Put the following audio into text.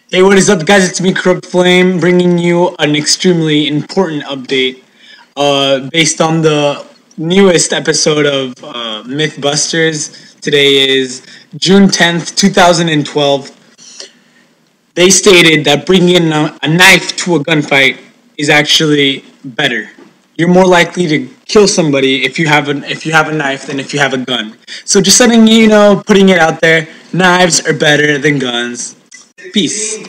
Hey, what is up, guys? It's me, Corrupt Flame, bringing you an extremely important update based on the newest episode of Mythbusters. Today is June 10th, 2012. They stated that bringing in a knife to a gunfight is actually better. You're more likely to kill somebody if you have a knife than if you have a gun. So just letting you know, putting it out there, knives are better than guns. Peace.